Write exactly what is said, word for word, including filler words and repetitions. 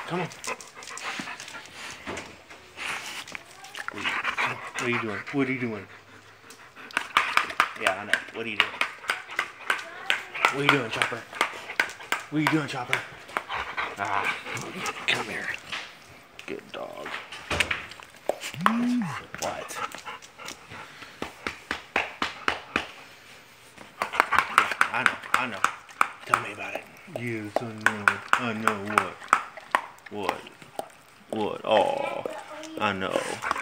Come on. What are you doing? What are you doing? Yeah, I know. What are you doing? What are you doing, Chopper? What are you doing, Chopper? Ah, come here. Good dog. What? I know, I know. Tell me about it. Yes, I know. I know what? What? What? Oh, I know.